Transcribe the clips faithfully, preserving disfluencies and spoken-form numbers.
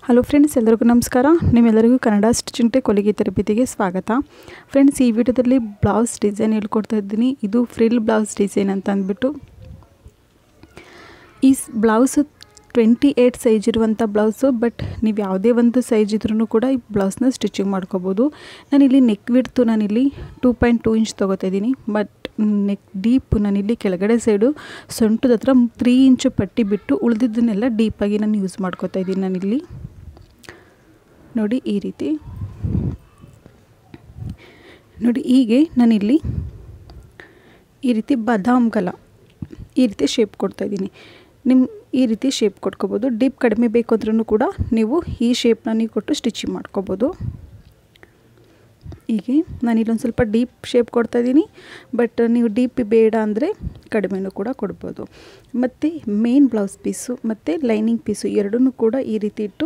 Hello friends, ಎಲ್ಲರಿಗೂ ನಮಸ್ಕಾರ. ನಿಮ್ಮೆಲ್ಲರಿಗೂ ಕನ್ನಡ ಸ್ಟಿಚಿಂಗ್ ಟೆಕ್ ಹೊಲಿಗೆ ತರಬೇತಿಗೆ ಸ್ವಾಗತ. ಫ್ರೆಂಡ್ಸ್, ಈ ವಿಡಿಯೋದಲ್ಲಿ ಬ್ಲೌಸ್ ಡಿಸೈನ್ ಹೇಳ್ಕೊಡ್ತಾ ಇದ್ದೀನಿ. ಇದು ಫ್ರಿಲ್ ಬ್ಲೌಸ್ ಡಿಸೈನ್ ಅಂತ ಅಂದ್ಬಿಟ್ಟು, ಈ ಬ್ಲೌಸ್ ಟ್ವೆಂಟಿ ಏಯ್ಟ್ ಸೈಜ್ ಇರುವಂಥ ಬ್ಲೌಸು. ಬಟ್ ನೀವು ಯಾವುದೇ ಒಂದು ಸೈಜ್ ಇದ್ರೂ ಕೂಡ ಈ ಬ್ಲೌಸ್ನ ಸ್ಟಿಚಿಂಗ್ ಮಾಡ್ಕೋಬೋದು. ನಾನಿಲ್ಲಿ ನೆಕ್ ವಿಡ್ತು ನಾನಿಲ್ಲಿ ಟೂ ಪಾಯಿಂಟ್ ಟೂ ಇಂಚ್ ತೊಗೋತಾ ಇದ್ದೀನಿ. ಬಟ್ ನೆಕ್ ಡೀಪ್ ನಾನಿಲ್ಲಿ ಕೆಳಗಡೆ ಸೈಡು ಸೊಂಟದ ಹತ್ರ ತ್ರೀ ಇಂಚು ಪಟ್ಟಿ ಬಿಟ್ಟು ಉಳಿದಿದ್ದನ್ನೆಲ್ಲ ಡೀಪಾಗಿ ನಾನು ಯೂಸ್ ಮಾಡ್ಕೋತಾ ಇದ್ದೀನಿ. ನಾನಿಲ್ಲಿ ನೋಡಿ, ಈ ರೀತಿ ನೋಡಿ. ಹೀಗೆ ನಾನಿಲ್ಲಿ ಈ ರೀತಿ ಬಾದಾಮ್ ಗಲ ಈ ರೀತಿ ಶೇಪ್ ಕೊಡ್ತಾಯಿದ್ದೀನಿ. ನಿಮ್ಮ ಈ ರೀತಿ ಶೇಪ್ ಕೊಟ್ಕೋಬೋದು. ಡೀಪ್ ಕಡಿಮೆ ಬೇಕು ಅಂದ್ರೂ ಕೂಡ ನೀವು ಈ ಶೇಪ್ನ ನೀವು ಕೊಟ್ಟು ಸ್ಟಿಚಿಂಗ್ ಮಾಡ್ಕೋಬೋದು. ಹೀಗೆ ನಾನಿಲ್ಲೊಂದು ಸ್ವಲ್ಪ ಡೀಪ್ ಶೇಪ್ ಕೊಡ್ತಾಯಿದ್ದೀನಿ. ಬಟ್ ನೀವು ಡೀಪ್ ಬೇಡ ಅಂದರೆ ಕಡಿಮೆನೂ ಕೂಡ ಕೊಡ್ಬೋದು. ಮತ್ತು ಮೇನ್ ಬ್ಲೌಸ್ ಪೀಸು ಮತ್ತು ಲೈನಿಂಗ್ ಪೀಸು ಎರಡನ್ನೂ ಕೂಡ ಈ ರೀತಿ ಇಟ್ಟು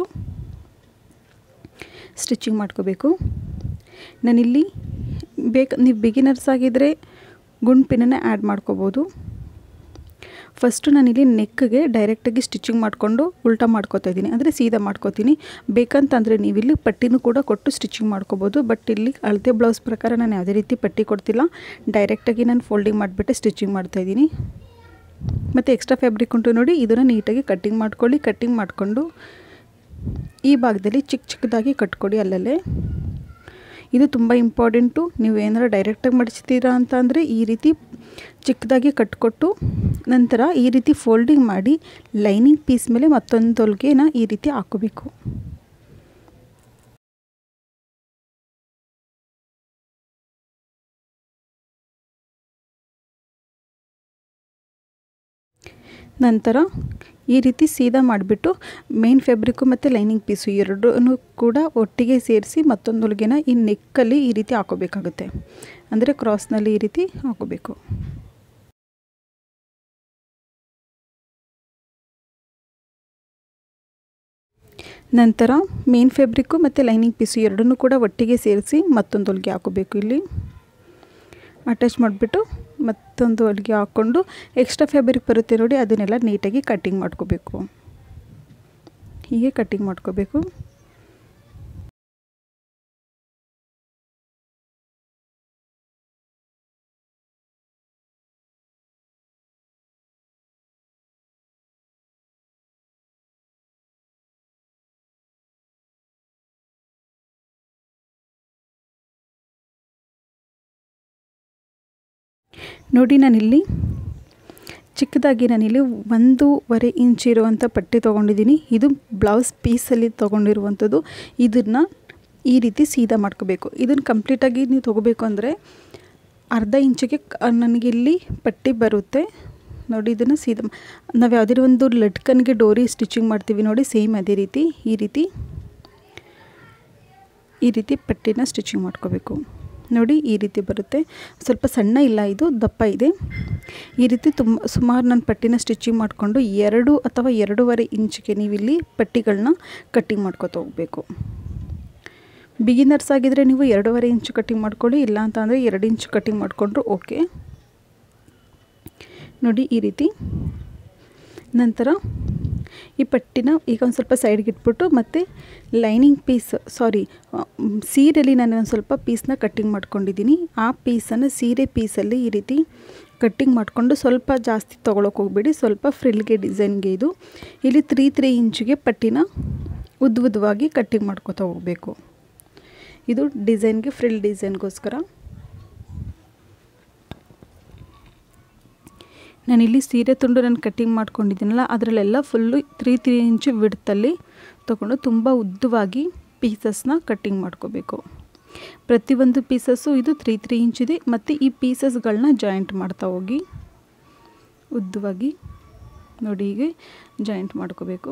ಸ್ಟಿಚಿಂಗ್ ಮಾಡ್ಕೋಬೇಕು. ನಾನಿಲ್ಲಿ ಬೇಕು ನೀವು ಬಿಗಿನರ್ಸ್ ಆಗಿದ್ದರೆ ಗುಂಡು ಪಿನ್ನನ್ನು ಆ್ಯಡ್ ಮಾಡ್ಕೋಬೋದು. ಫಸ್ಟು ನಾನಿಲ್ಲಿ ನೆಕ್ಗೆ ಡೈರೆಕ್ಟಾಗಿ ಸ್ಟಿಚಿಂಗ್ ಮಾಡಿಕೊಂಡು ಉಲ್ಟಾ ಮಾಡ್ಕೋತಾ ಇದ್ದೀನಿ, ಅಂದರೆ ಸೀದಾ ಮಾಡ್ಕೋತೀನಿ. ಬೇಕಂತಂದರೆ ನೀವಿಲ್ಲಿ ಪಟ್ಟಿನೂ ಕೂಡ ಕೊಟ್ಟು ಸ್ಟಿಚಿಂಗ್ ಮಾಡ್ಕೋಬೋದು. ಬಟ್ ಇಲ್ಲಿ ಅಳತೆ ಬ್ಲೌಸ್ ಪ್ರಕಾರ ನಾನು ಯಾವುದೇ ರೀತಿ ಪಟ್ಟಿ ಕೊಡ್ತಿಲ್ಲ. ಡೈರೆಕ್ಟಾಗಿ ನಾನು ಫೋಲ್ಡಿಂಗ್ ಮಾಡಿಬಿಟ್ಟು ಸ್ಟಿಚಿಂಗ್ ಮಾಡ್ತಾಯಿದ್ದೀನಿ. ಮತ್ತು ಎಕ್ಸ್ಟ್ರಾ ಫ್ಯಾಬ್ರಿಕ್ ಉಂಟು ನೋಡಿ, ಇದನ್ನು ನೀಟಾಗಿ ಕಟ್ಟಿಂಗ್ ಮಾಡ್ಕೊಳ್ಳಿ. ಕಟ್ಟಿಂಗ್ ಮಾಡಿಕೊಂಡು ಈ ಭಾಗದಲ್ಲಿ ಚಿಕ್ಕ ಚಿಕ್ಕದಾಗಿ ಕಟ್ಕೊಡಿ ಅಲ್ಲಲ್ಲೇ. ಇದು ತುಂಬ ಇಂಪಾರ್ಟೆಂಟು. ನೀವು ಏನಾರು ಡೈರೆಕ್ಟಾಗಿ ಮಡಿಸ್ತೀರಾ ಅಂತ ಅಂದರೆ ಈ ರೀತಿ ಚಿಕ್ಕದಾಗಿ ಕಟ್ಕೊಟ್ಟು ನಂತರ ಈ ರೀತಿ ಫೋಲ್ಡಿಂಗ್ ಮಾಡಿ ಲೈನಿಂಗ್ ಪೀಸ್ ಮೇಲೆ ಮತ್ತೊಂದು ಹೊಲಿಗೆನ ಈ ರೀತಿ ಹಾಕೋಬೇಕು. ನಂತರ ಈ ರೀತಿ ಸೀದಾ ಮಾಡಿಬಿಟ್ಟು ಮೇನ್ ಫ್ಯಾಬ್ರಿಕ್ಕು ಮತ್ತು ಲೈನಿಂಗ್ ಪೀಸು ಎರಡೂ ಕೂಡ ಒಟ್ಟಿಗೆ ಸೇರಿಸಿ ಮತ್ತೊಂದು ಹೊಲಿಗೆನ ಈ ನೆಕ್ಕಲ್ಲಿ ಈ ರೀತಿ ಹಾಕೋಬೇಕಾಗುತ್ತೆ. ಅಂದರೆ ಕ್ರಾಸ್ನಲ್ಲಿ ಈ ರೀತಿ ಹಾಕೋಬೇಕು. ನಂತರ ಮೇನ್ ಫ್ಯಾಬ್ರಿಕ್ಕು ಮತ್ತು ಲೈನಿಂಗ್ ಪೀಸು ಎರಡನ್ನೂ ಕೂಡ ಒಟ್ಟಿಗೆ ಸೇರಿಸಿ ಮತ್ತೊಂದು ಹೊಲಿಗೆ ಹಾಕೋಬೇಕು. ಇಲ್ಲಿ ಅಟ್ಯಾಚ್ ಮಾಡಿಬಿಟ್ಟು ಮತ್ತೊಂದು ಹೊಲಿಗೆ ಹಾಕ್ಕೊಂಡು ಎಕ್ಸ್ಟ್ರಾ ಫ್ಯಾಬ್ರಿಕ್ ಬರುತ್ತೆ ನೋಡಿ, ಅದನ್ನೆಲ್ಲ ನೀಟಾಗಿ ಕಟ್ಟಿಂಗ್ ಮಾಡ್ಕೋಬೇಕು. ಹೀಗೆ ಕಟ್ಟಿಂಗ್ ಮಾಡ್ಕೋಬೇಕು. ನೋಡಿ, ನಾನಿಲ್ಲಿ ಚಿಕ್ಕದಾಗಿ ನಾನಿಲ್ಲಿ ಒಂದೂವರೆ ಇಂಚ್ ಇರುವಂಥ ಪಟ್ಟಿ ತೊಗೊಂಡಿದ್ದೀನಿ. ಇದು ಬ್ಲೌಸ್ ಪೀಸಲ್ಲಿ ತೊಗೊಂಡಿರುವಂಥದ್ದು. ಇದನ್ನು ಈ ರೀತಿ ಸೀದಾ ಮಾಡ್ಕೋಬೇಕು. ಇದನ್ನು ಕಂಪ್ಲೀಟಾಗಿ ನೀವು ತೊಗೋಬೇಕು ಅಂದರೆ ಅರ್ಧ ಇಂಚಿಗೆ ನನಗಿಲ್ಲಿ ಪಟ್ಟಿ ಬರುತ್ತೆ ನೋಡಿ. ಇದನ್ನು ಸೀದಾ ನಾವು ಯಾವುದೇ ಒಂದು ಲಟ್ಕನ್ಗೆ ಡೋರಿ ಸ್ಟಿಚಿಂಗ್ ಮಾಡ್ತೀವಿ ನೋಡಿ, ಸೇಮ್ ಅದೇ ರೀತಿ ಈ ರೀತಿ ಈ ರೀತಿ ಪಟ್ಟಿನ ಸ್ಟಿಚಿಂಗ್ ಮಾಡ್ಕೋಬೇಕು. ನೋಡಿ, ಈ ರೀತಿ ಬರುತ್ತೆ. ಸ್ವಲ್ಪ ಸಣ್ಣ ಇಲ್ಲ, ಇದು ದಪ್ಪ ಇದೆ. ಈ ರೀತಿ ತುಂಬ ಸುಮಾರು ನಾನು ಪಟ್ಟಿನ ಸ್ಟಿಚಿಂಗ್ ಮಾಡಿಕೊಂಡು ಎರಡು ಅಥವಾ ಎರಡೂವರೆ ಇಂಚಿಗೆ ನೀವಿಲ್ಲಿ ಪಟ್ಟಿಗಳನ್ನ ಕಟ್ಟಿಂಗ್ ಮಾಡ್ಕೊತ ಹೋಗಬೇಕು. ಬಿಗಿನರ್ಸ್ ಆಗಿದ್ದರೆ ನೀವು ಎರಡೂವರೆ ಇಂಚು ಕಟ್ಟಿಂಗ್ ಮಾಡ್ಕೊಳ್ಳಿ, ಇಲ್ಲ ಅಂತ ಅಂದರೆ ಎರಡು ಇಂಚು ಕಟ್ಟಿಂಗ್ ಮಾಡಿಕೊಂಡ್ರು ಓಕೆ. ನೋಡಿ, ಈ ರೀತಿ. ನಂತರ ಈ ಪಟ್ಟಿನ ಈಗ ಒಂದು ಸ್ವಲ್ಪ ಸೈಡ್ಗೆ ಇಟ್ಬಿಟ್ಟು ಮತ್ತು ಲೈನಿಂಗ್ ಪೀಸ್ ಸಾರಿ ಸೀರೆಯಲ್ಲಿ ನಾನು ಒಂದು ಸ್ವಲ್ಪ ಪೀಸ್ನ ಕಟ್ಟಿಂಗ್ ಮಾಡ್ಕೊಂಡಿದ್ದೀನಿ. ಆ ಪೀಸನ್ನು ಸೀರೆ ಪೀಸಲ್ಲಿ ಈ ರೀತಿ ಕಟ್ಟಿಂಗ್ ಮಾಡಿಕೊಂಡು ಸ್ವಲ್ಪ ಜಾಸ್ತಿ ತೊಗೊಳಕ್ಕೆ ಹೋಗ್ಬೇಡಿ, ಸ್ವಲ್ಪ ಫ್ರಿಲ್ಗೆ ಡಿಸೈನ್ಗೆ. ಇದು ಇಲ್ಲಿ ತ್ರೀ ತ್ರೀ ಇಂಚಿಗೆ ಪಟ್ಟಿನ ಉದ್ದ ಉದ್ದವಾಗಿ ಕಟ್ಟಿಂಗ್ ಮಾಡ್ಕೊತಾ ಹೋಗಬೇಕು. ಇದು ಡಿಸೈನ್ಗೆ, ಫ್ರಿಲ್ ಡಿಸೈನ್ಗೋಸ್ಕರ. ನಾನಿಲ್ಲಿ ಸೀರೆ ತುಂಡು ನಾನು ಕಟ್ಟಿಂಗ್ ಮಾಡ್ಕೊಂಡಿದ್ದೀನಲ್ಲ, ಅದರಲ್ಲೆಲ್ಲ ಫುಲ್ಲು ತ್ರೀ ತ್ರೀ ಇಂಚು ವಿಡ್ತಲ್ಲಿ ತೊಗೊಂಡು ತುಂಬ ಉದ್ದವಾಗಿ ಪೀಸಸ್ನ ಕಟ್ಟಿಂಗ್ ಮಾಡ್ಕೋಬೇಕು. ಪ್ರತಿಯೊಂದು ಪೀಸಸ್ಸು ಇದು ತ್ರೀ ತ್ರೀ ಇಂಚಿದೆ. ಮತ್ತು ಈ ಪೀಸಸ್ಗಳನ್ನ ಜಾಯಿಂಟ್ ಮಾಡ್ತಾ ಹೋಗಿ ಉದ್ದವಾಗಿ ನೋಡಿ, ಹೀಗೆ ಜಾಯಿಂಟ್ ಮಾಡ್ಕೋಬೇಕು.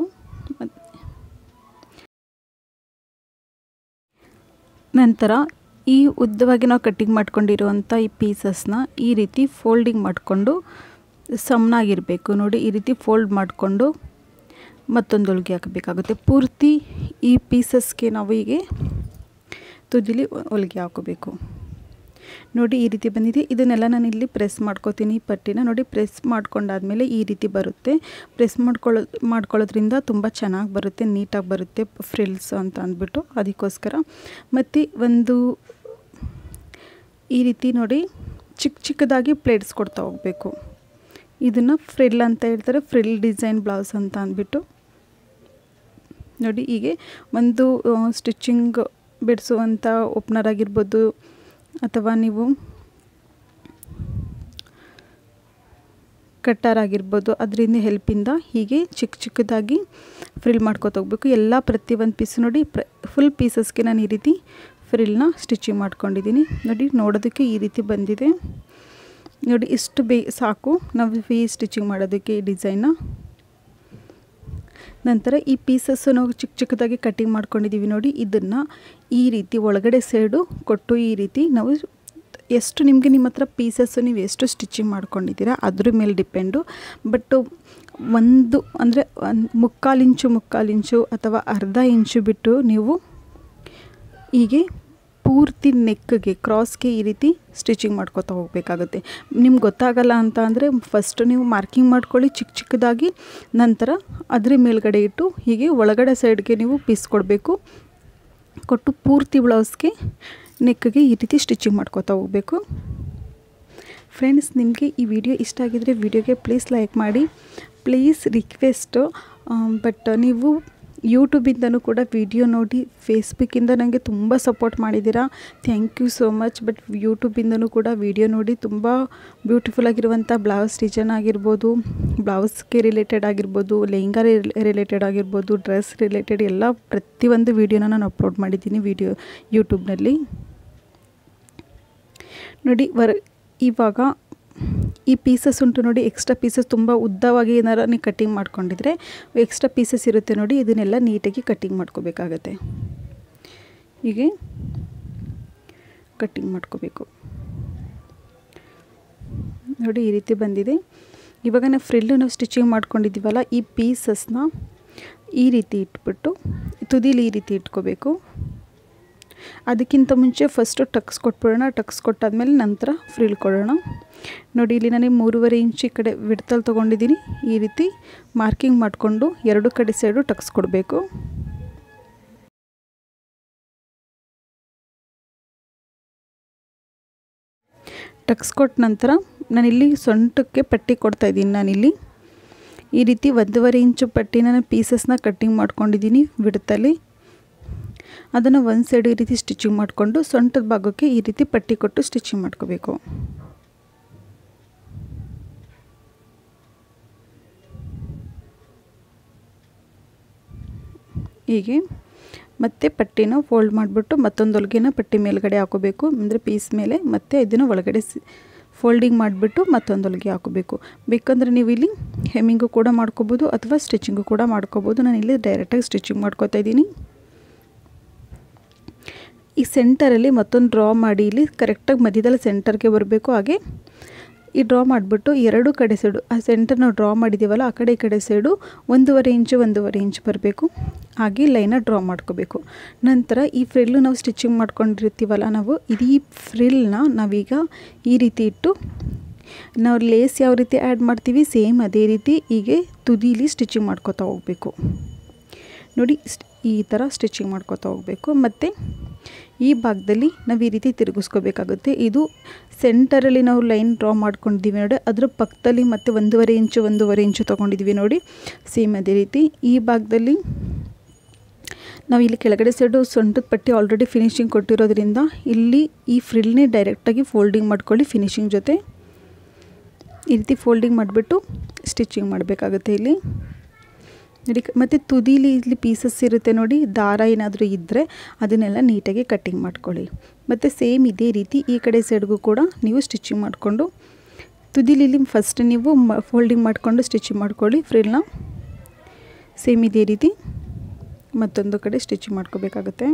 ನಂತರ ಈ ಉದ್ದವಾಗಿ ನಾವು ಕಟ್ಟಿಂಗ್ ಮಾಡ್ಕೊಂಡಿರುವಂಥ ಈ ಪೀಸಸ್ನ ಈ ರೀತಿ ಫೋಲ್ಡಿಂಗ್ ಮಾಡಿಕೊಂಡು ಸಮನಾಗಿರಬೇಕು ನೋಡಿ. ಈ ರೀತಿ ಫೋಲ್ಡ್ ಮಾಡಿಕೊಂಡು ಮತ್ತೊಂದು ಹೊಲಿಗೆ ಹಾಕಬೇಕಾಗುತ್ತೆ. ಪೂರ್ತಿ ಈ ಪೀಸಸ್ಗೆ ನಾವು ಹೀಗೆ ತುದಿಲಿ ಹೊಲಿಗೆ ಹಾಕೋಬೇಕು. ನೋಡಿ ಈ ರೀತಿ ಬಂದಿದೆ. ಇದನ್ನೆಲ್ಲ ನಾನು ಇಲ್ಲಿ ಪ್ರೆಸ್ ಮಾಡ್ಕೋತೀನಿ ಪಟ್ಟಿನ. ನೋಡಿ ಪ್ರೆಸ್ ಮಾಡ್ಕೊಂಡಾದ್ಮೇಲೆ ಈ ರೀತಿ ಬರುತ್ತೆ. ಪ್ರೆಸ್ ಮಾಡ್ಕೊಳ್ಳೋ ಮಾಡ್ಕೊಳ್ಳೋದ್ರಿಂದ ತುಂಬ ಚೆನ್ನಾಗಿ ಬರುತ್ತೆ, ನೀಟಾಗಿ ಬರುತ್ತೆ ಫ್ರಿಲ್ಸ್ ಅಂತ ಅಂದ್ಬಿಟ್ಟು ಅದಕ್ಕೋಸ್ಕರ. ಮತ್ತು ಒಂದು ಈ ರೀತಿ ನೋಡಿ ಚಿಕ್ಕ ಚಿಕ್ಕದಾಗಿ ಪ್ಲೇಟ್ಸ್ ಕೊಡ್ತಾ ಹೋಗಬೇಕು. ಇದನ್ನು ಫ್ರಿಲ್ ಅಂತ ಹೇಳ್ತಾರೆ, ಫ್ರಿಲ್ ಡಿಸೈನ್ ಬ್ಲೌಸ್ ಅಂತ ಅಂದ್ಬಿಟ್ಟು. ನೋಡಿ ಹೀಗೆ ಒಂದು ಸ್ಟಿಚಿಂಗ್ ಬಿಡಿಸುವಂಥ ಓಪ್ನರ್ ಆಗಿರ್ಬೋದು ಅಥವಾ ನೀವು ಕಟ್ಟರ್ ಆಗಿರ್ಬೋದು, ಅದರಿಂದ ಹೆಲ್ಪಿಂದ ಹೀಗೆ ಚಿಕ್ಕ ಚಿಕ್ಕದಾಗಿ ಫ್ರಿಲ್ ಮಾಡ್ಕೊತ ಹೋಗ್ಬೇಕು. ಎಲ್ಲ ಪ್ರತಿಯೊಂದು ಪೀಸ್ ನೋಡಿ ಪ್ರ ಫುಲ್ ಪೀಸಸ್ಗೆ ನಾನು ಈ ರೀತಿ ಫ್ರಿಲ್ನ ಸ್ಟಿಚಿಂಗ್ ಮಾಡ್ಕೊಂಡಿದ್ದೀನಿ. ನೋಡಿ ನೋಡೋದಕ್ಕೆ ಈ ರೀತಿ ಬಂದಿದೆ. ನೋಡಿ ಇಷ್ಟು ಬೇ ಸಾಕು ನಾವು ಈ ಸ್ಟಿಚಿಂಗ್ ಮಾಡೋದಕ್ಕೆ ಈ ಡಿಸೈನ್ನ. ನಂತರ ಈ ಪೀಸಸ್ಸು ನಾವು ಚಿಕ್ಕ ಚಿಕ್ಕದಾಗಿ ಕಟ್ಟಿಂಗ್ ಮಾಡ್ಕೊಂಡಿದ್ದೀವಿ ನೋಡಿ. ಇದನ್ನು ಈ ರೀತಿ ಒಳಗಡೆ ಸೈಡು ಕೊಟ್ಟು ಈ ರೀತಿ ನಾವು ಎಷ್ಟು ನಿಮಗೆ ನಿಮ್ಮ ಹತ್ರ ಪೀಸಸ್ಸು ನೀವು ಎಷ್ಟು ಸ್ಟಿಚಿಂಗ್ ಮಾಡ್ಕೊಂಡಿದ್ದೀರಾ ಅದ್ರ ಮೇಲೆ ಡಿಪೆಂಡು. ಬಟ್ಟು ಒಂದು ಅಂದರೆ ಒಂದು ಮುಕ್ಕಾಲು ಇಂಚು ಮುಕ್ಕಾಲು ಇಂಚು ಅಥವಾ ಅರ್ಧ ಇಂಚು ಬಿಟ್ಟು ನೀವು ಹೀಗೆ ಪೂರ್ತಿ ನೆಕ್ಗೆ ಕ್ರಾಸ್ಗೆ ಈ ರೀತಿ ಸ್ಟಿಚಿಂಗ್ ಮಾಡ್ಕೊತಾ ಹೋಗಬೇಕಾಗುತ್ತೆ. ನಿಮ್ಗೆ ಗೊತ್ತಾಗಲ್ಲ ಅಂತ ಅಂದರೆ ಫಸ್ಟು ನೀವು ಮಾರ್ಕಿಂಗ್ ಮಾಡ್ಕೊಳ್ಳಿ ಚಿಕ್ಕ ಚಿಕ್ಕದಾಗಿ. ನಂತರ ಅದ್ರ ಮೇಲ್ಗಡೆ ಇಟ್ಟು ಹೀಗೆ ಒಳಗಡೆ ಸೈಡ್ಗೆ ನೀವು ಪೀಸ್ ಕೊಡಬೇಕು. ಕೊಟ್ಟು ಪೂರ್ತಿ ಬ್ಲೌಸ್ಗೆ ನೆಕ್ಗೆ ಈ ರೀತಿ ಸ್ಟಿಚಿಂಗ್ ಮಾಡ್ಕೊತಾ ಹೋಗಬೇಕು. ಫ್ರೆಂಡ್ಸ್, ನಿಮಗೆ ಈ ವಿಡಿಯೋ ಇಷ್ಟ ಆಗಿದರೆ ವಿಡಿಯೋಗೆ ಪ್ಲೀಸ್ ಲೈಕ್ ಮಾಡಿ. ಪ್ಲೀಸ್ ರಿಕ್ವೆಸ್ಟು, ಬಟ್ ನೀವು ಯೂಟ್ಯೂಬಿಂದನೂ ಕೂಡ ವಿಡಿಯೋ ನೋಡಿ ಫೇಸ್ಬುಕ್ಕಿಂದ ನನಗೆ ತುಂಬ ಸಪೋರ್ಟ್ ಮಾಡಿದ್ದೀರಾ. Thank you so much. But ಯೂಟ್ಯೂಬಿಂದನೂ ಕೂಡ ವಿಡಿಯೋ ನೋಡಿ ತುಂಬ ಬ್ಯೂಟಿಫುಲ್ ಆಗಿರುವಂಥ ಬ್ಲೌಸ್ ಡಿಸೈನ್ ಆಗಿರ್ಬೋದು, ಬ್ಲೌಸ್ಗೆ ರಿಲೇಟೆಡ್ ಆಗಿರ್ಬೋದು, ಲೆಹಂಗಾ ರಿಲೇಟೆಡ್ ಆಗಿರ್ಬೋದು, ಡ್ರೆಸ್ ರಿಲೇಟೆಡ್ ಎಲ್ಲ ಪ್ರತಿಯೊಂದು ವಿಡಿಯೋನ ನಾನು ಅಪ್ಲೋಡ್ ಮಾಡಿದ್ದೀನಿ ವಿಡಿಯೋ ಯೂಟ್ಯೂಬ್ನಲ್ಲಿ. ನೋಡಿ ವರ್ ಇವಾಗ ಈ ಪೀಸಸ್ ಉಂಟು ನೋಡಿ, ಎಕ್ಸ್ಟ್ರಾ ಪೀಸಸ್ ತುಂಬ ಉದ್ದವಾಗಿ ಏನಾರು ನೀವು ಕಟ್ಟಿಂಗ್ ಮಾಡ್ಕೊಂಡಿದ್ರೆ ಎಕ್ಸ್ಟ್ರಾ ಪೀಸಸ್ ಇರುತ್ತೆ ನೋಡಿ, ಇದನ್ನೆಲ್ಲ ನೀಟಾಗಿ ಕಟ್ಟಿಂಗ್ ಮಾಡ್ಕೋಬೇಕಾಗತ್ತೆ. ಹೀಗೆ ಕಟ್ಟಿಂಗ್ ಮಾಡ್ಕೋಬೇಕು. ನೋಡಿ ಈ ರೀತಿ ಬಂದಿದೆ. ಇವಾಗ ನಾವು ಫ್ರಿಲ್ಲು ನಾವು ಸ್ಟಿಚಿಂಗ್ ಮಾಡ್ಕೊಂಡಿದ್ದೀವಲ್ಲ, ಈ ಪೀಸಸ್ನ ಈ ರೀತಿ ಇಟ್ಬಿಟ್ಟು ತುದಿಲಿ ಈ ರೀತಿ ಇಟ್ಕೋಬೇಕು. ಅದಕ್ಕಿಂತ ಮುಂಚೆ ಫಸ್ಟು ಟಕ್ಸ್ ಕೊಟ್ಬಿಡೋಣ. ಟಕ್ಸ್ ಕೊಟ್ಟಾದ್ಮೇಲೆ ನಂತರ ಫ್ರಿಲ್ ಕೊಡೋಣ. ನೋಡಿ ಇಲ್ಲಿ ನಾನು ಮೂರುವರೆ ಇಂಚು ಈ ಕಡೆ ವಿಡ್ತಲ್ಲಿ ತೊಗೊಂಡಿದ್ದೀನಿ. ಈ ರೀತಿ ಮಾರ್ಕಿಂಗ್ ಮಾಡಿಕೊಂಡು ಎರಡು ಕಡೆ ಸೈಡು ಟಕ್ಸ್ ಕೊಡಬೇಕು. ಟಕ್ಸ್ ಕೊಟ್ಟ ನಂತರ ನಾನಿಲ್ಲಿ ಸೊಂಟಕ್ಕೆ ಪಟ್ಟಿ ಕೊಡ್ತಾಯಿದ್ದೀನಿ. ನಾನಿಲ್ಲಿ ಈ ರೀತಿ ಒಂದೂವರೆ ಇಂಚು ಪಟ್ಟಿನ ನಾನು ಪೀಸಸ್ನ ಕಟ್ಟಿಂಗ್ ಮಾಡ್ಕೊಂಡಿದ್ದೀನಿ ವಿಡ್ತಲ್ಲಿ. ಅದನ್ನು ಒಂದು ಸೈಡು ಈ ರೀತಿ ಸ್ಟಿಚಿಂಗ್ ಮಾಡಿಕೊಂಡು ಸೊಂಟದ ಭಾಗಕ್ಕೆ ಈ ರೀತಿ ಪಟ್ಟಿ ಕೊಟ್ಟು ಸ್ಟಿಚಿಂಗ್ ಮಾಡ್ಕೋಬೇಕು. ಹೀಗೆ ಮತ್ತೆ ಪಟ್ಟಿನ ಫೋಲ್ಡ್ ಮಾಡಿಬಿಟ್ಟು ಮತ್ತೊಂದು ಹೊಲಿಗೆನ ಪಟ್ಟಿ ಮೇಲ್ಗಡೆ ಹಾಕೋಬೇಕು. ಅಂದರೆ ಪೀಸ್ ಮೇಲೆ ಮತ್ತೆ ಇದನ್ನು ಒಳಗಡೆ ಫೋಲ್ಡಿಂಗ್ ಮಾಡಿಬಿಟ್ಟು ಮತ್ತೊಂದು ಹೊಲಿಗೆ ಹಾಕೋಬೇಕು. ಬೇಕಂದರೆ ನೀವು ಇಲ್ಲಿ ಹೆಮ್ಮಿಂಗು ಕೂಡ ಮಾಡ್ಕೋಬೋದು ಅಥವಾ ಸ್ಟಿಚಿಂಗು ಕೂಡ ಮಾಡ್ಕೋಬೋದು. ನಾನು ಇಲ್ಲಿ ಡೈರೆಕ್ಟಾಗಿ ಸ್ಟಿಚಿಂಗ್ ಮಾಡ್ಕೋತಾ ಇದ್ದೀನಿ. ಈ ಸೆಂಟರಲ್ಲಿ ಮತ್ತೊಂದು ಡ್ರಾ ಮಾಡಿ ಇಲ್ಲಿ ಕರೆಕ್ಟಾಗಿ ಮಧ್ಯದಲ್ಲಿ ಸೆಂಟರ್ಗೆ ಬರಬೇಕು. ಹಾಗೆ ಈ ಡ್ರಾ ಮಾಡಿಬಿಟ್ಟು ಎರಡು ಕಡೆ ಸೈಡು ಆ ಸೆಂಟರ್ ನಾವು ಡ್ರಾ ಮಾಡಿದ್ದೀವಲ್ಲ, ಆ ಕಡೆ ಈ ಕಡೆ ಸೈಡು ಒಂದೂವರೆ ಇಂಚು ಒಂದೂವರೆ ಇಂಚು ಬರಬೇಕು. ಹಾಗೆ ಲೈನ ಡ್ರಾ ಮಾಡ್ಕೋಬೇಕು. ನಂತರ ಈ ಫ್ರಿಲ್ಲು ನಾವು ಸ್ಟಿಚಿಂಗ್ ಮಾಡ್ಕೊಂಡಿರ್ತೀವಲ್ಲ, ನಾವು ಇದೀ ಫ್ರಿಲ್ನ ನಾವೀಗ ಈ ರೀತಿ ಇಟ್ಟು ನಾವು ಲೇಸ್ ಯಾವ ರೀತಿ ಆ್ಯಡ್ ಮಾಡ್ತೀವಿ ಸೇಮ್ ಅದೇ ರೀತಿ ಹೀಗೆ ತುದೀಲಿ ಸ್ಟಿಚಿಂಗ್ ಮಾಡ್ಕೋತಾ ಹೋಗಬೇಕು. ನೋಡಿ ಈ ಥರ ಸ್ಟಿಚಿಂಗ್ ಮಾಡ್ಕೋತಾ ಹೋಗಬೇಕು. ಮತ್ತು ಈ ಭಾಗದಲ್ಲಿ ನಾವು ಈ ರೀತಿ ತಿರುಗಿಸ್ಕೋಬೇಕಾಗುತ್ತೆ. ಇದು ಸೆಂಟರಲ್ಲಿ ನಾವು ಲೈನ್ ಡ್ರಾ ಮಾಡ್ಕೊಂಡಿದ್ದೀವಿ ನೋಡಿ, ಅದರ ಪಕ್ಕದಲ್ಲಿ ಮತ್ತು ಒಂದೂವರೆ ಇಂಚು ಒಂದೂವರೆ ಇಂಚು ತೊಗೊಂಡಿದ್ದೀವಿ ನೋಡಿ, ಸೇಮ್ ಅದೇ ರೀತಿ ಈ ಭಾಗದಲ್ಲಿ ನಾವು ಇಲ್ಲಿ ಕೆಳಗಡೆ ಸೈಡು ಸೊಂಟದ ಪಟ್ಟಿ ಆಲ್ರೆಡಿ ಫಿನಿಶಿಂಗ್ ಕೊಟ್ಟಿರೋದ್ರಿಂದ ಇಲ್ಲಿ ಈ ಫ್ರಿಲ್ನೇ ಡೈರೆಕ್ಟಾಗಿ ಫೋಲ್ಡಿಂಗ್ ಮಾಡ್ಕೊಳ್ಳಿ. ಫಿನಿಶಿಂಗ್ ಜೊತೆ ಈ ರೀತಿ ಫೋಲ್ಡಿಂಗ್ ಮಾಡಿಬಿಟ್ಟು ಸ್ಟಿಚಿಂಗ್ ಮಾಡಬೇಕಾಗುತ್ತೆ ಇಲ್ಲಿ ನೋಡಿ. ಮತ್ತು ತುದೀಲಿ ಇಲ್ಲಿ ಪೀಸಸ್ ಇರುತ್ತೆ ನೋಡಿ, ದಾರ ಏನಾದರೂ ಇದ್ದರೆ ಅದನ್ನೆಲ್ಲ ನೀಟಾಗಿ ಕಟ್ಟಿಂಗ್ ಮಾಡ್ಕೊಳ್ಳಿ. ಮತ್ತು ಸೇಮ್ ಇದೇ ರೀತಿ ಈ ಕಡೆ ಸೈಡ್ಗೂ ಕೂಡ ನೀವು ಸ್ಟಿಚಿಂಗ್ ಮಾಡಿಕೊಂಡು ತುದಿಲಿ ಫಸ್ಟ್ ನೀವು ಫೋಲ್ಡಿಂಗ್ ಮಾಡಿಕೊಂಡು ಸ್ಟಿಚಿಂಗ್ ಮಾಡ್ಕೊಳ್ಳಿ ಫ್ರಿಲ್ನ. ಸೇಮ್ ಇದೇ ರೀತಿ ಮತ್ತೊಂದು ಕಡೆ ಸ್ಟಿಚಿಂಗ್ ಮಾಡ್ಕೋಬೇಕಾಗುತ್ತೆ.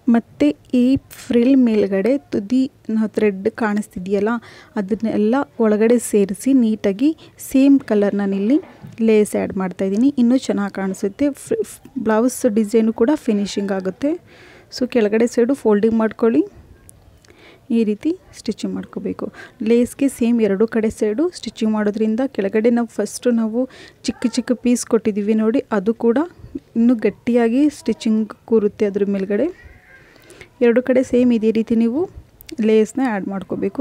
ಮತ್ತು ಈ ಫ್ರಿಲ್ ಮೇಲ್ಗಡೆ ತುದಿ ಥ್ರೆಡ್ ಕಾಣಿಸ್ತಿದೆಯಲ್ಲ ಅದನ್ನೆಲ್ಲ ಒಳಗಡೆ ಸೇರಿಸಿ ನೀಟಾಗಿ ಸೇಮ್ ಕಲರ್ ನಾನಿಲ್ಲಿ ಲೇಸ್ ಆ್ಯಡ್ ಮಾಡ್ತಾಯಿದ್ದೀನಿ. ಇನ್ನೂ ಚೆನ್ನಾಗಿ ಕಾಣಿಸುತ್ತೆ. ಬ್ಲೌಸ್ ಡಿಸೈನು ಕೂಡ ಫಿನಿಶಿಂಗ್ ಆಗುತ್ತೆ. ಸೊ ಕೆಳಗಡೆ ಸೈಡು ಫೋಲ್ಡಿಂಗ್ ಮಾಡ್ಕೊಳ್ಳಿ, ಈ ರೀತಿ ಸ್ಟಿಚಿಂಗ್ ಮಾಡ್ಕೋಬೇಕು. ಲೇಸ್ಗೆ ಸೇಮ್ ಎರಡು ಕಡೆ ಸೈಡು ಸ್ಟಿಚಿಂಗ್ ಮಾಡೋದ್ರಿಂದ ಕೆಳಗಡೆ ನಾವು ಫಸ್ಟು ನಾವು ಚಿಕ್ಕ ಚಿಕ್ಕ ಪೀಸ್ ಕೊಟ್ಟಿದ್ದೀವಿ ನೋಡಿ, ಅದು ಕೂಡ ಇನ್ನೂ ಗಟ್ಟಿಯಾಗಿ ಸ್ಟಿಚಿಂಗ್ ಕೂರುತ್ತೆ ಅದ್ರ ಮೇಲ್ಗಡೆ. ಎರಡು ಕಡೆ ಸೇಮ್ ಇದೇ ರೀತಿ ನೀವು ಲೇಸ್ನ ಆ್ಯಡ್ ಮಾಡ್ಕೋಬೇಕು.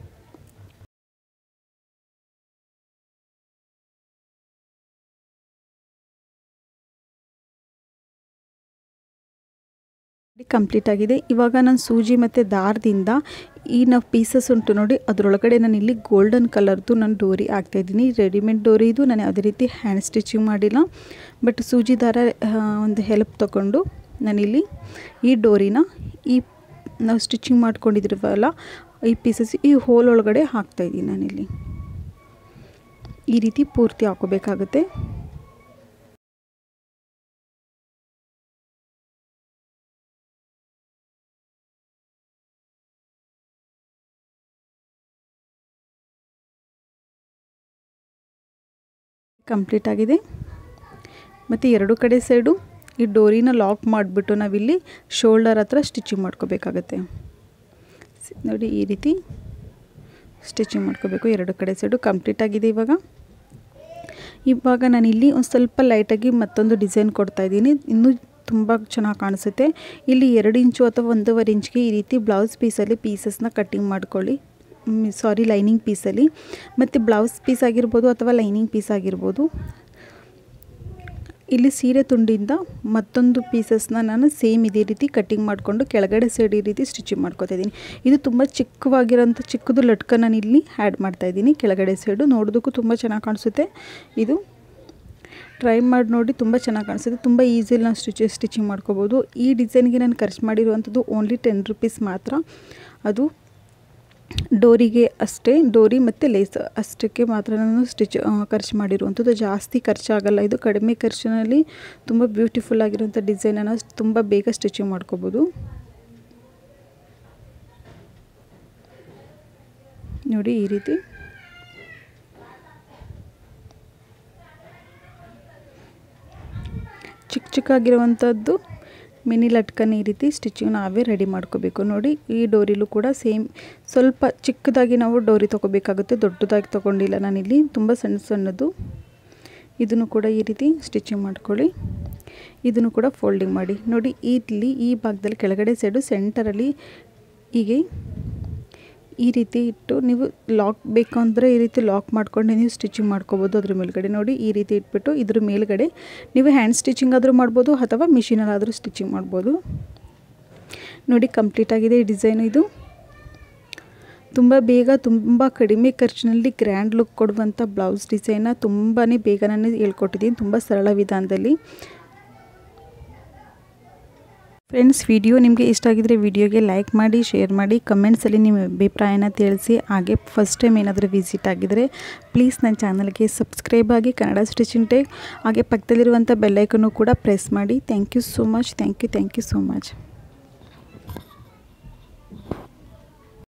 ಕಂಪ್ಲೀಟ್ ಆಗಿದೆ. ಇವಾಗ ನಾನು ಸೂಜಿ ಮತ್ತು ದಾರದಿಂದ ಈ ನಾವು ಪೀಸಸ್ ಉಂಟು ನೋಡಿ, ಅದರೊಳಗಡೆ ನಾನು ಇಲ್ಲಿ ಗೋಲ್ಡನ್ ಕಲರ್ದು ನಾನು ಡೋರಿ ಹಾಕ್ತಾಯಿದ್ದೀನಿ. ರೆಡಿಮೇಡ್ ಡೋರಿ ಇದು, ನಾನು ಯಾವುದೇ ರೀತಿ ಹ್ಯಾಂಡ್ ಸ್ಟಿಚಿಂಗ್ ಮಾಡಿಲ್ಲ. ಬಟ್ ಸೂಜಿ ದಾರ ಒಂದು ಹೆಲ್ಪ್ ತೊಗೊಂಡು ನಾನಿಲ್ಲಿ ಈ ಡೋರಿನ ಈ ನಾವು ಸ್ಟಿಚಿಂಗ್ ಮಾಡ್ಕೊಂಡಿದ್ರವಲ್ಲ ಈ ಪೀಸಸ್ ಈ ಹೋಲ್ ಒಳಗಡೆ ಹಾಕ್ತಾಯಿದ್ದೀನಿ. ನಾನಿಲ್ಲಿ ಈ ರೀತಿ ಪೂರ್ತಿ ಹಾಕೋಬೇಕಾಗುತ್ತೆ. ಕಂಪ್ಲೀಟ್ ಆಗಿದೆ. ಮತ್ತು ಎರಡು ಕಡೆ ಸೈಡು ಈ ಡೋರಿನ ಲಾಕ್ ಮಾಡಿಬಿಟ್ಟು ನಾವಿಲ್ಲಿ ಶೋಲ್ಡರ್ ಹತ್ರ ಸ್ಟಿಚಿಂಗ್ ಮಾಡ್ಕೋಬೇಕಾಗತ್ತೆ ನೋಡಿ. ಈ ರೀತಿ ಸ್ಟಿಚಿಂಗ್ ಮಾಡ್ಕೋಬೇಕು. ಎರಡು ಕಡೆ ಸೈಡು ಕಂಪ್ಲೀಟ್ ಆಗಿದೆ. ಇವಾಗ ಇವಾಗ ನಾನಿಲ್ಲಿ ಒಂದು ಸ್ವಲ್ಪ ಲೈಟಾಗಿ ಮತ್ತೊಂದು ಡಿಸೈನ್ ಕೊಡ್ತಾಯಿದ್ದೀನಿ, ಇನ್ನೂ ತುಂಬ ಚೆನ್ನಾಗಿ ಕಾಣಿಸುತ್ತೆ. ಇಲ್ಲಿ ಎರಡು ಇಂಚು ಅಥವಾ ಒಂದೂವರೆ ಇಂಚ್ಗೆ ಈ ರೀತಿ ಬ್ಲೌಸ್ ಪೀಸಲ್ಲಿ ಪೀಸಸ್ನ ಕಟ್ಟಿಂಗ್ ಮಾಡ್ಕೊಳ್ಳಿ. ಸಾರಿ ಲೈನಿಂಗ್ ಪೀಸಲ್ಲಿ. ಮತ್ತು ಬ್ಲೌಸ್ ಪೀಸ್ ಆಗಿರ್ಬೋದು ಅಥವಾ ಲೈನಿಂಗ್ ಪೀಸ್ ಆಗಿರ್ಬೋದು. ಇಲ್ಲಿ ಸೀರೆ ತುಂಡಿಂದ ಮತ್ತೊಂದು ಪೀಸಸ್ನ ನಾನು ಸೇಮ್ ಇದೇ ರೀತಿ ಕಟ್ಟಿಂಗ್ ಮಾಡಿಕೊಂಡು ಕೆಳಗಡೆ ಸೈಡ್ ಈ ರೀತಿ ಸ್ಟಿಚಿಂಗ್ ಮಾಡ್ಕೊತಾ ಇದ್ದೀನಿ. ಇದು ತುಂಬ ಚಿಕ್ಕವಾಗಿರೋಂಥ ಚಿಕ್ಕದು ಲಟ್ಕ ನಾನು ಇಲ್ಲಿ ಆ್ಯಡ್ ಮಾಡ್ತಾಯಿದ್ದೀನಿ ಕೆಳಗಡೆ ಸೈಡು. ನೋಡೋದಕ್ಕೂ ತುಂಬ ಚೆನ್ನಾಗಿ ಕಾಣಿಸುತ್ತೆ. ಇದು ಟ್ರೈ ಮಾಡಿ ನೋಡಿ, ತುಂಬ ಚೆನ್ನಾಗಿ ಕಾಣಿಸುತ್ತೆ. ತುಂಬ ಈಸಿಲಿ ನಾವು ಸ್ಟಿಚ್ ಸ್ಟಿಚಿಂಗ್ ಮಾಡ್ಕೋಬೋದು. ಈ ಡಿಸೈನ್ಗೆ ನಾನು ಖರ್ಚು ಮಾಡಿರುವಂಥದ್ದು ಓನ್ಲಿ ಟೆನ್ ರುಪೀಸ್ ಮಾತ್ರ. ಅದು ಡೋರಿಗೆ ಅಷ್ಟೇ, ಡೋರಿ ಮತ್ತು ಲೇಸ್ ಅಷ್ಟಕ್ಕೆ ಮಾತ್ರ ನಾನು ಸ್ಟಿಚ್ ಖರ್ಚು ಮಾಡಿರುವಂಥದ್ದು. ಜಾಸ್ತಿ ಖರ್ಚಾಗಲ್ಲ. ಇದು ಕಡಿಮೆ ಖರ್ಚಿನಲ್ಲಿ ತುಂಬ ಬ್ಯೂಟಿಫುಲ್ ಆಗಿರುವಂಥ ಡಿಸೈನನ್ನು ತುಂಬ ಬೇಗ ಸ್ಟಿಚಿಂಗ್ ಮಾಡ್ಕೋಬೋದು ನೋಡಿ. ಈ ರೀತಿ ಚಿಕ್ಕ ಚಿಕ್ಕಾಗಿರುವಂಥದ್ದು ಮಿನಿ ಲಟ್ಕನ್ ಈ ರೀತಿ ಸ್ಟಿಚಿಂಗ್ ನಾವೇ ರೆಡಿ ಮಾಡ್ಕೋಬೇಕು ನೋಡಿ. ಈ ಡೋರಿಲೂ ಕೂಡ ಸೇಮ್ ಸ್ವಲ್ಪ ಚಿಕ್ಕದಾಗಿ ನಾವು ಡೋರಿ ತೊಗೋಬೇಕಾಗುತ್ತೆ, ದೊಡ್ಡದಾಗಿ ತೊಗೊಂಡಿಲ್ಲ ನಾನಿಲ್ಲಿ, ತುಂಬ ಸಣ್ಣ ಸಣ್ಣದು. ಇದನ್ನು ಕೂಡ ಈ ರೀತಿ ಸ್ಟಿಚಿಂಗ್ ಮಾಡ್ಕೊಳ್ಳಿ. ಇದನ್ನು ಕೂಡ ಫೋಲ್ಡಿಂಗ್ ಮಾಡಿ ನೋಡಿ. ಇಲ್ಲಿ ಈ ಭಾಗದಲ್ಲಿ ಕೆಳಗಡೆ ಸೈಡು ಸೆಂಟರಲ್ಲಿ ಹೀಗೆ ಈ ರೀತಿ ಇಟ್ಟು ನೀವು ಲಾಕ್ ಬೇಕು ಅಂದರೆ ಈ ರೀತಿ ಲಾಕ್ ಮಾಡ್ಕೊಂಡು ನೀವು ಸ್ಟಿಚಿಂಗ್ ಮಾಡ್ಕೋಬೋದು. ಅದ್ರ ಮೇಲ್ಗಡೆ ನೋಡಿ ಈ ರೀತಿ ಇಟ್ಬಿಟ್ಟು ಇದ್ರ ಮೇಲ್ಗಡೆ ನೀವು ಹ್ಯಾಂಡ್ ಸ್ಟಿಚಿಂಗ್ ಆದರೂ ಮಾಡ್ಬೋದು ಅಥವಾ ಮಿಷಿನಲ್ಲಾದರೂ ಸ್ಟಿಚಿಂಗ್ ಮಾಡ್ಬೋದು ನೋಡಿ. ಕಂಪ್ಲೀಟ್ ಆಗಿದೆ ಈ ಡಿಸೈನ್. ಇದು ತುಂಬ ಬೇಗ ತುಂಬ ಕಡಿಮೆ ಖರ್ಚಿನಲ್ಲಿ ಗ್ರ್ಯಾಂಡ್ ಲುಕ್ ಕೊಡುವಂಥ ಬ್ಲೌಸ್ ಡಿಸೈನ್ನ ತುಂಬಾ ಬೇಗ ನಾನು ಹೇಳ್ಕೊಟ್ಟಿದ್ದೀನಿ, ತುಂಬ ಸರಳ ವಿಧಾನದಲ್ಲಿ. ಫ್ರೆಂಡ್ಸ್, ವಿಡಿಯೋ ನಿಮಗೆ ಇಷ್ಟ ಆಗಿದ್ರೆ ವಿಡಿಯೋಗೆ ಲೈಕ್ ಮಾಡಿ, ಶೇರ್ ಮಾಡಿ, ಕಮೆಂಟ್ಸಲ್ಲಿ ನಿಮ್ಮ ಅಭಿಪ್ರಾಯನ ತಿಳಿಸಿ. ಹಾಗೆ ಫಸ್ಟ್ ಟೈಮ್ ಏನಾದರೂ ವಿಸಿಟ್ ಆಗಿದರೆ ಪ್ಲೀಸ್ ನನ್ನ ಚಾನಲ್ಗೆ ಸಬ್ಸ್ಕ್ರೈಬ್ ಆಗಿ ಕನ್ನಡ ಸ್ಟಿಚಿಂಗ್ ಟೆಕ್. ಹಾಗೆ ಪಕ್ಕದಲ್ಲಿರುವಂಥ ಬೆಲ್ಲೈಕನ್ನು ಕೂಡ ಪ್ರೆಸ್ ಮಾಡಿ. Thank you so much. Thank you thank you so much.